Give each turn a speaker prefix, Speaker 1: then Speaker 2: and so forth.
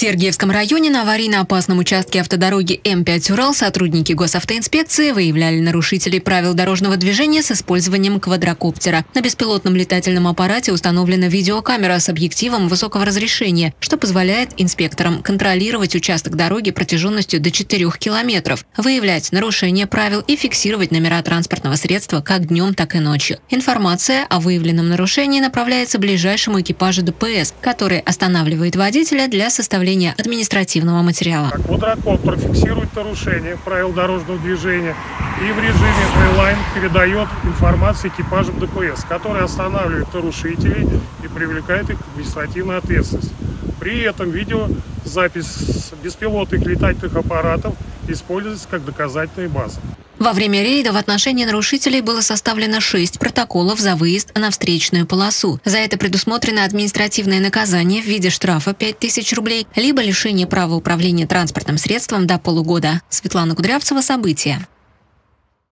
Speaker 1: Сергиевском районе на аварийно-опасном участке автодороги М5 Урал сотрудники госавтоинспекции выявляли нарушителей правил дорожного движения с использованием квадрокоптера. На беспилотном летательном аппарате установлена видеокамера с объективом высокого разрешения, что позволяет инспекторам контролировать участок дороги протяженностью до 4 километров, выявлять нарушения правил и фиксировать номера транспортного средства как днем, так и ночью. Информация о выявленном нарушении направляется ближайшему экипажу ДПС, который останавливает водителя для составления административного материала.
Speaker 2: Квадрокоптер фиксирует нарушение правил дорожного движения и в режиме фрейлайн передает информацию экипажам ДПС, который останавливает нарушителей и привлекает их к административной ответственности. При этом видеозапись беспилотных летательных аппаратов используется как доказательная база.
Speaker 1: Во время рейда в отношении нарушителей было составлено 6 протоколов за выезд на встречную полосу. За это предусмотрено административное наказание в виде штрафа 5000 рублей, либо лишение права управления транспортным средством до полугода. Светлана Кудрявцева, события.